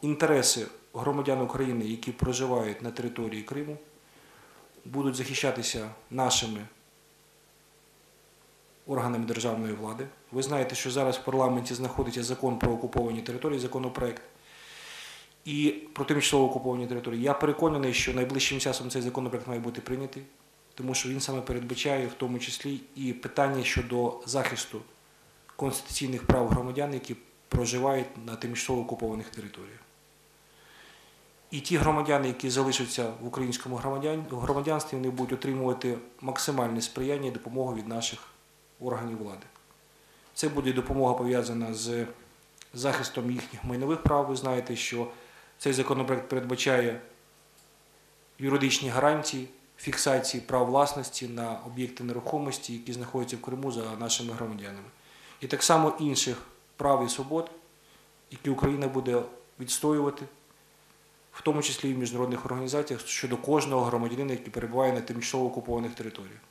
інтереси громадян України, які проживають на території Криму, будуть захищатися нашими органами державної влади. Ви знаєте, що зараз в парламенті знаходиться закон про окуповані території, законопроект, і про тимчасово окуповані території. Я переконаний, що найближчим часом цей законопроект має бути прийнятий, тому що він саме передбачає в тому числі і питання щодо захисту конституційних прав громадян, які проживають на тимчасово окупованих територіях. І ті громадяни, які залишаться в українському громадянстві, вони будуть отримувати максимальне сприяння і допомогу від наших органів влади. Це буде допомога пов'язана з захистом їхніх майнових прав. Ви знаєте, що цей законопроект передбачає юридичні гарантії фіксації прав власності на об'єкти нерухомості, які знаходяться в Криму за нашими громадянами. І так само інших прав і свобод, які Україна буде відстоювати, в тому числі і в міжнародних організаціях, щодо кожного громадянина, який перебуває на тимчасово окупованих територіях.